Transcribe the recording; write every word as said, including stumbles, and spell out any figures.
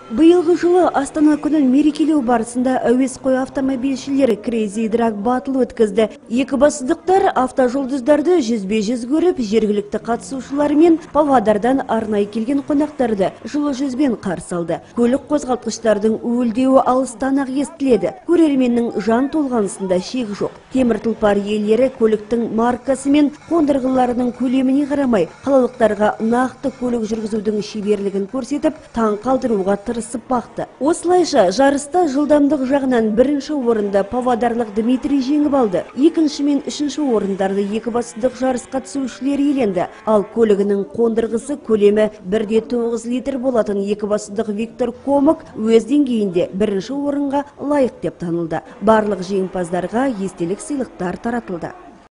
Быйылғы жылы Астана күнін мерекелеу барысында әуесқой автомобильшілері Crazy Drag Battle өткізді. Екібастұздықтар автожолдыздарды жүзбе-жүз көріп, жергілікті қатысушылармен Павлодардан арнайы келген қонақтарды жылы жүзбен қарсы алды. Көлік қозғалтқыштардың уілдеуі алыстан-ақ естіледі. Көрерменнің жан толғанысында шек жоқ. Темір тұлпар иелері көліктің маркасы мен қондырғыларының көлеміне қарамай, қалалықтарға нақты көлік жүргізудің шеберлігін көрсетіп, таң қалдыруға тырысып бақты. Осылайша жарыста жылдамдық жағынан бірінші орынды павлодарлық Дмитрий жеңіп алды. Екінші мен үшінші орындарды екібастұздық жарыс қатысушылары иеленді. Ал көлігінің қондырғысы көлемі бір де тоғыз литр болатын екібастұздық Виктор Комок өз деңгейінде бірінші орынға лайық деп танылды. Барлық жеңімпаздарға естелік сыйлықтар таратылды.